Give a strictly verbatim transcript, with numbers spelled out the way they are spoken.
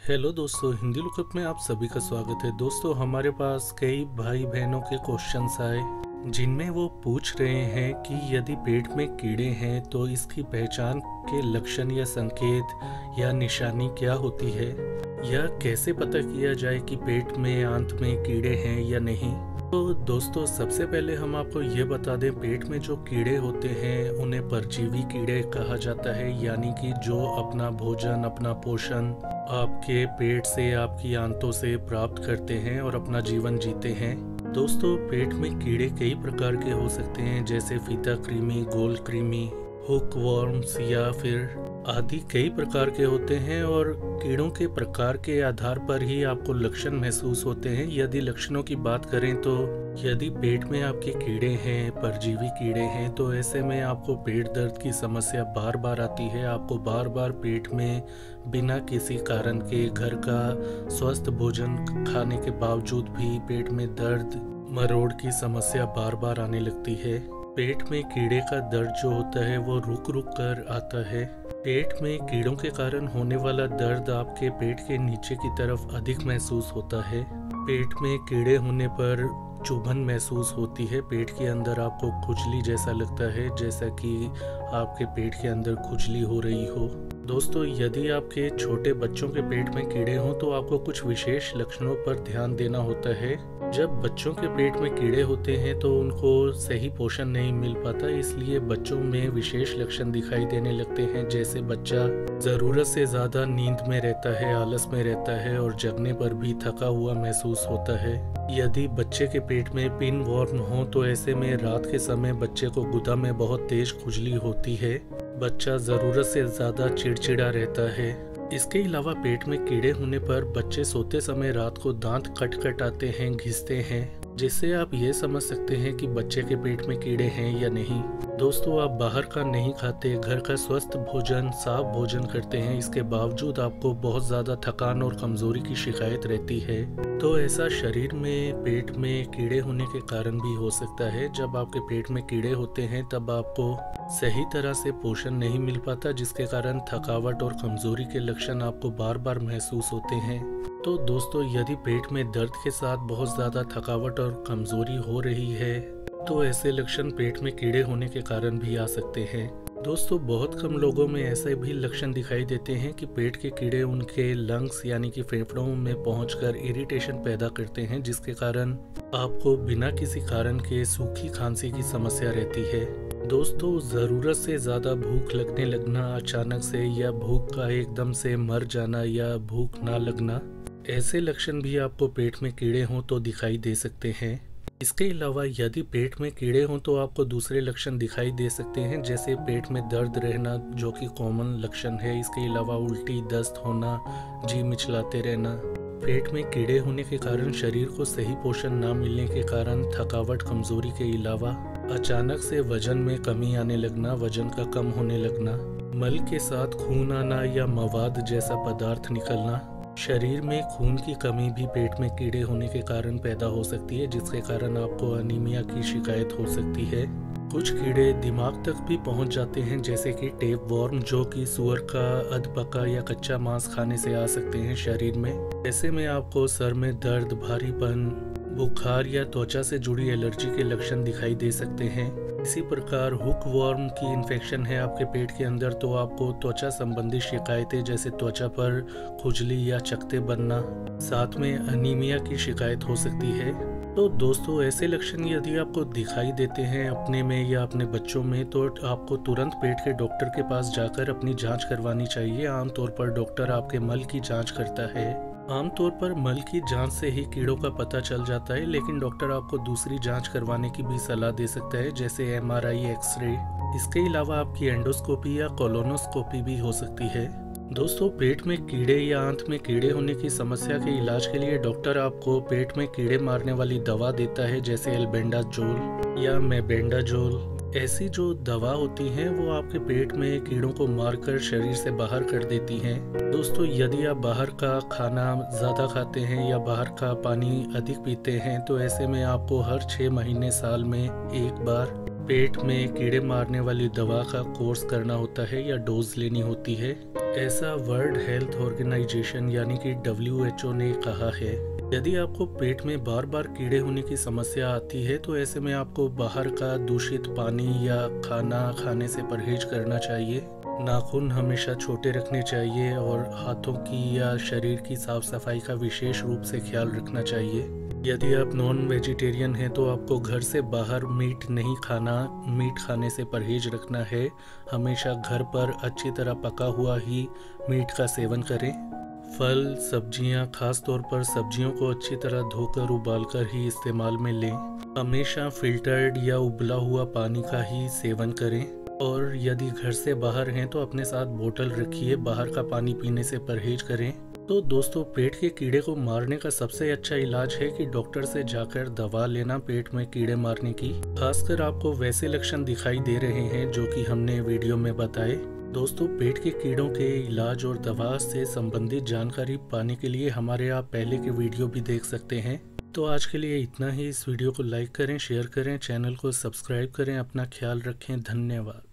Hello दोस्तों, Hindi lookup में आप सभी का स्वागत है। दोस्तों, हमारे पास कई भाई बहनों के क्वेश्चंस आए जिनमें वो पूछ रहे हैं कि यदि पेट में कीड़े हैं तो इसकी पहचान के लक्षण या संकेत या निशानी क्या होती है, या कैसे पता किया जाए कि पेट में आंत में कीड़े हैं या नहीं। तो दोस्तों, सबसे पहले हम आपको ये बता दें, पेट में जो कीड़े होते हैं उन्हें परजीवी कीड़े कहा जाता है, यानी कि जो अपना भोजन, अपना पोषण आपके पेट से, आपकी आंतों से प्राप्त करते हैं और अपना जीवन जीते हैं। दोस्तों, पेट में कीड़े कई प्रकार के हो सकते हैं, जैसे फीता कृमि, गोल कृमि, हुक वर्म्स या फिर आदि कई प्रकार के होते हैं, और कीड़ों के प्रकार के आधार पर ही आपको लक्षण महसूस होते हैं। यदि लक्षणों की बात करें तो यदि पेट में आपके कीड़े हैं, परजीवी कीड़े हैं, तो ऐसे में आपको पेट दर्द की समस्या बार बार आती है। आपको बार बार पेट में बिना किसी कारण के घर का स्वस्थ भोजन खाने के बावजूद भी पेट में दर्द, मरोड़ की समस्या बार बार आने लगती है। पेट में कीड़े का दर्द जो होता है वो रुक रुक कर आता है। पेट में कीड़ों के कारण होने वाला दर्द आपके पेट के नीचे की तरफ अधिक महसूस होता है। पेट में कीड़े होने पर चुभन महसूस होती है। पेट के अंदर आपको खुजली जैसा लगता है, जैसा कि आपके पेट के अंदर खुजली हो रही हो। दोस्तों, यदि आपके छोटे बच्चों के पेट में कीड़े हों तो आपको कुछ विशेष लक्षणों पर ध्यान देना होता है। जब बच्चों के पेट में कीड़े होते हैं तो उनको सही पोषण नहीं मिल पाता, इसलिए बच्चों में विशेष लक्षण दिखाई देने लगते हैं, जैसे बच्चा ज़रूरत से ज़्यादा नींद में रहता है, आलस में रहता है और जगने पर भी थका हुआ महसूस होता है। यदि बच्चे के पेट में पिन वर्म हो तो ऐसे में रात के समय बच्चे को गुदा में बहुत तेज खुजली होती है। बच्चा ज़रूरत से ज़्यादा चिड़चिड़ा रहता है। इसके अलावा पेट में कीड़े होने पर बच्चे सोते समय रात को दांत कट कट आते हैं, घिसते हैं, जिससे आप ये समझ सकते हैं कि बच्चे के पेट में कीड़े हैं या नहीं। दोस्तों, आप बाहर का नहीं खाते, घर का स्वस्थ भोजन, साफ भोजन करते हैं, इसके बावजूद आपको बहुत ज़्यादा थकान और कमज़ोरी की शिकायत रहती है, तो ऐसा शरीर में पेट में कीड़े होने के कारण भी हो सकता है। जब आपके पेट में कीड़े होते हैं तब आपको सही तरह से पोषण नहीं मिल पाता, जिसके कारण थकावट और कमज़ोरी के लक्षण आपको बार बार महसूस होते हैं। तो दोस्तों, यदि पेट में दर्द के साथ बहुत ज़्यादा थकावट और कमज़ोरी हो रही है तो ऐसे लक्षण पेट में कीड़े होने के कारण भी आ सकते हैं। दोस्तों, बहुत कम लोगों में ऐसे भी लक्षण दिखाई देते हैं कि पेट के कीड़े उनके लंग्स यानी कि फेफड़ों में पहुंचकर इरिटेशन पैदा करते हैं, जिसके कारण आपको बिना किसी कारण के सूखी खांसी की समस्या रहती है। दोस्तों, ज़रूरत से ज़्यादा भूख लगने लगना अचानक से, या भूख का एकदम से मर जाना या भूख ना लगना, ऐसे लक्षण भी आपको पेट में कीड़े हों तो दिखाई दे सकते हैं। इसके अलावा यदि पेट में कीड़े हों तो आपको दूसरे लक्षण दिखाई दे सकते हैं, जैसे पेट में दर्द रहना, जो कि कॉमन लक्षण है। इसके अलावा उल्टी, दस्त होना, जी मिचलाते रहना। पेट में कीड़े होने के कारण शरीर को सही पोषण ना मिलने के कारण थकावट, कमजोरी के अलावा अचानक से वजन में कमी आने लगना, वजन का कम होने लगना, मल के साथ खून आना या मवाद जैसा पदार्थ निकलना। शरीर में खून की कमी भी पेट में कीड़े होने के कारण पैदा हो सकती है, जिसके कारण आपको अनीमिया की शिकायत हो सकती है। कुछ कीड़े दिमाग तक भी पहुंच जाते हैं, जैसे कि टेप वर्म, जो कि सुअर का अधपका या कच्चा मांस खाने से आ सकते हैं शरीर में। ऐसे में आपको सर में दर्द, भारीपन, बुखार या त्वचा से जुड़ी एलर्जी के लक्षण दिखाई दे सकते हैं। इसी प्रकार हुक वर्म की इन्फेक्शन है आपके पेट के अंदर तो आपको त्वचा संबंधी शिकायतें, जैसे त्वचा पर खुजली या चकत्ते बनना, साथ में अनीमिया की शिकायत हो सकती है। तो दोस्तों, ऐसे लक्षण यदि आपको दिखाई देते हैं अपने में या अपने बच्चों में, तो आपको तुरंत पेट के डॉक्टर के पास जाकर अपनी जांच करवानी चाहिए। आमतौर पर डॉक्टर आपके मल की जांच करता है। आमतौर पर मल की जांच से ही कीड़ों का पता चल जाता है, लेकिन डॉक्टर आपको दूसरी जांच करवाने की भी सलाह दे सकता है, जैसे एम आर आई, एक्सरे। इसके अलावा आपकी एंडोस्कोपी या कोलोनोस्कोपी भी हो सकती है। दोस्तों, पेट में कीड़े या आंत में कीड़े होने की समस्या के इलाज के लिए डॉक्टर आपको पेट में कीड़े मारने वाली दवा देता है, जैसे एल्बेंडाजोल या मेबेंडाजोल। ऐसी जो दवा होती हैं वो आपके पेट में कीड़ों को मारकर शरीर से बाहर कर देती हैं। दोस्तों, यदि आप बाहर का खाना ज़्यादा खाते हैं या बाहर का पानी अधिक पीते हैं तो ऐसे में आपको हर छः महीने साल में एक बार पेट में कीड़े मारने वाली दवा का कोर्स करना होता है या डोज लेनी होती है। ऐसा वर्ल्ड हेल्थ ऑर्गेनाइजेशन यानी कि डब्ल्यू एच ओ ने कहा है। यदि आपको पेट में बार बार कीड़े होने की समस्या आती है तो ऐसे में आपको बाहर का दूषित पानी या खाना खाने से परहेज करना चाहिए। नाखून हमेशा छोटे रखने चाहिए और हाथों की या शरीर की साफ सफाई का विशेष रूप से ख्याल रखना चाहिए। यदि आप नॉन वेजिटेरियन हैं तो आपको घर से बाहर मीट नहीं खाना, मीट खाने से परहेज रखना है। हमेशा घर पर अच्छी तरह पका हुआ ही मीट का सेवन करें। फल, सब्जियां, खास तौर पर सब्जियों को अच्छी तरह धोकर उबालकर ही इस्तेमाल में लें। हमेशा फिल्टर्ड या उबला हुआ पानी का ही सेवन करें। और यदि घर से बाहर हैं तो अपने साथ बोतल रखिए, बाहर का पानी पीने से परहेज करें। तो दोस्तों, पेट के कीड़े को मारने का सबसे अच्छा इलाज है कि डॉक्टर से जाकर दवा लेना पेट में कीड़े मारने की। खासकर आपको वैसे लक्षण दिखाई दे रहे हैं जो कि हमने वीडियो में बताए। दोस्तों, पेट के कीड़ों के इलाज और दवा से संबंधित जानकारी पाने के लिए हमारे आप पहले के वीडियो भी देख सकते हैं। तो आज के लिए इतना ही। इस वीडियो को लाइक करें, शेयर करें, चैनल को सब्सक्राइब करें। अपना ख्याल रखें। धन्यवाद।